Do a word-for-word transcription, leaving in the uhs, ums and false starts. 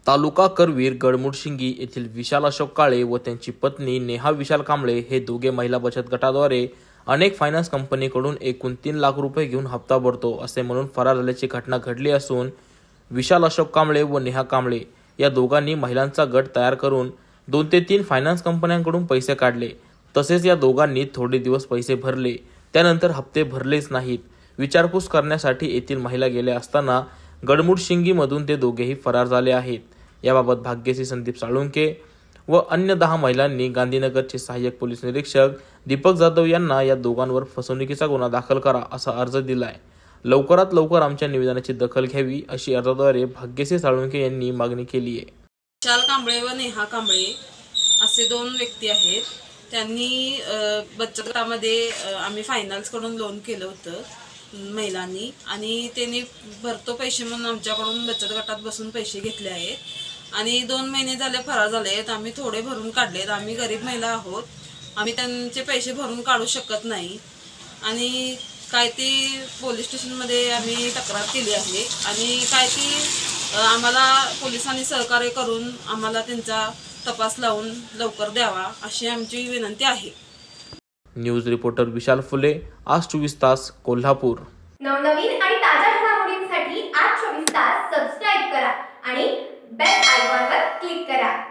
तालुका करवीर गडमुडशिंगी येथील विशाल अशोक काळे व त्यांची पत्नी नेहा विशाल कांबळे हे दोघे महिला बचत गटाद्वारे अनेक फायनान्स कंपनीकडून एकूण तीन लाख रुपये घेऊन हप्ता भरतो असे म्हणून फरार झाल्याची घटना घडली असून विशाल अशोक कांबळे व नेहा कांबळे या दोघांनी महिलांचा गट तयार करून दोन ते तीन फायनान्स कंपन्यांकडून पैसे काढले। तसेच या दोघांनी थोडे दिवस पैसे भरले, त्यानंतर हप्ते भरलेच नाहीत। विचारपूस करण्यासाठी येथील महिला गेल्या असताना गडमुडशिंगी मधून ते दोघेही फरार झाले आहेत। याबाबत भाग्यश्री संदीप साळुंके व अन्य दहा महिलांनी गांधीनगरचे सहाय्यक पोलीस निरीक्षक दीपक जाधव यांना या दोघांवर फसवणुकीचा गुन्हा दाखल करा असा अर्ज दिलाय। लवकरात लवकर आमच्या निवेदनाची दखल घ्यावी अशी अर्जाद्वारे भाग्यश्री साळुंके यांनी मागणी केली आहे। विशाल कांबळे व नेहा कांबळे असे दोन व्यक्ती आहेत। त्यांनी बचत गटामध्ये आम्ही फायनान्स कडून लोन केलं होतं महिलांनी आणि त्यांनी भरतो पैसे म्हणून आमच्याकडून बचत गटात बसून पैसे घेतले आहेत आणि दोन महिने झाले फरार झाले आहेत। आम्ही थोडे भरून काढलेत। आम्ही गरीब महिला आहोत, आम्ही त्यांचे पैसे भरून काढू शकत नाही आणि काय ती पोलीस स्टेशनमध्ये आम्ही तक्रार केली आहे आणि काय ती आम्हाला पोलिसांनी सहकार्य करून आम्हाला त्यांचा तपास लावून लवकर द्यावा अशी आमची विनंती आहे। न्यूज रिपोर्टर विशाल फुले, आज चोवीस तास, कोल्हापूर। नवनवीन आणि ताज्या घडामोडींसाठी आज चोवीस तास सबस्क्राइब करा आणि बेल आयकॉनवर क्लिक करा।